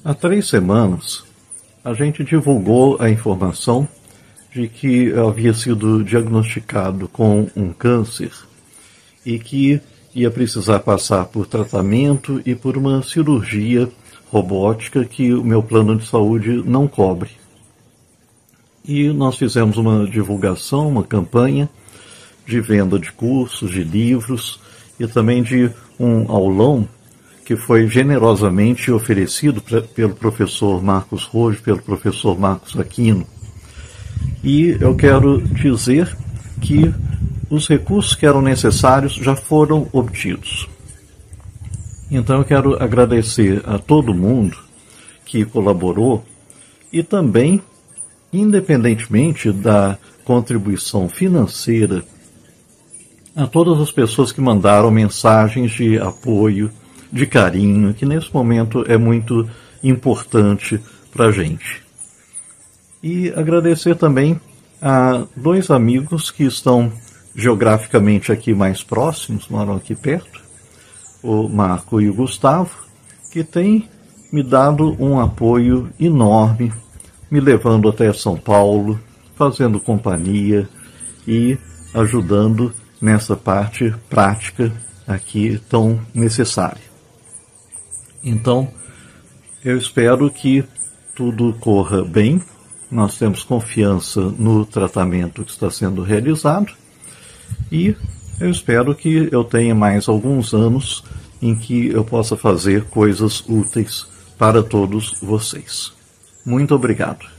Há 3 semanas, a gente divulgou a informação de que eu havia sido diagnosticado com um câncer e que ia precisar passar por tratamento e por uma cirurgia robótica que o meu plano de saúde não cobre. E nós fizemos uma divulgação, uma campanha de venda de cursos, de livros e também de um aulão que foi generosamente oferecido pelo professor Marcos Rojo, pelo professor Marcos Aquino. E eu quero dizer que os recursos que eram necessários já foram obtidos. Então eu quero agradecer a todo mundo que colaborou e também, independentemente da contribuição financeira, a todas as pessoas que mandaram mensagens de apoio, de carinho, que nesse momento é muito importante para a gente. E agradecer também a 2 amigos que estão geograficamente aqui mais próximos, moram aqui perto, o Marco e o Gustavo, que têm me dado um apoio enorme, me levando até São Paulo, fazendo companhia e ajudando nessa parte prática aqui tão necessária. Então, eu espero que tudo corra bem. Nós temos confiança no tratamento que está sendo realizado e eu espero que eu tenha mais alguns anos em que eu possa fazer coisas úteis para todos vocês. Muito obrigado.